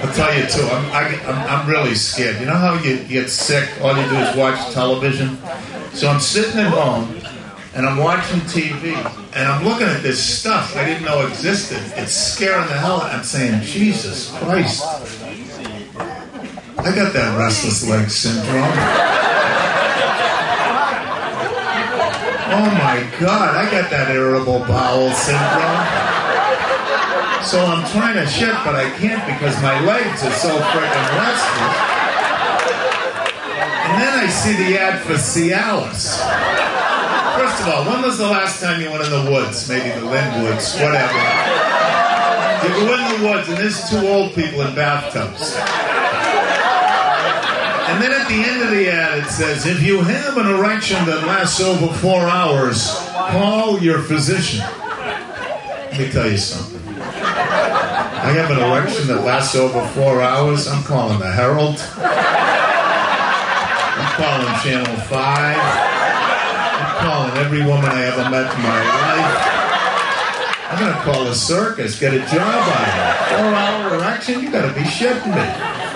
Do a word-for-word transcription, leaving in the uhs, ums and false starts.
I'll tell you too. I'm, I, I'm I'm really scared. You know how you get sick? All you do is watch television. So I'm sitting at home and I'm watching T V and I'm looking at this stuff I didn't know existed. It's scaring the hell out. I'm saying, Jesus Christ! I got that restless leg syndrome. Oh my God! I got that irritable bowel syndrome. So I'm trying to shit, but I can't because my legs are so freaking restless. And then I see the ad for Cialis. First of all, when was the last time you went in the woods? Maybe the Linwoods, whatever. You go in the woods and there's two old people in bathtubs. And then at the end of the ad it says, if you have an erection that lasts over four hours, call your physician. Let me tell you something. I have an erection that lasts over four hours. I'm calling the Herald. I'm calling Channel five. I'm calling every woman I ever met in my life. I'm going to call a circus, get a job out of it. Four-hour erection? You got to be shitting me.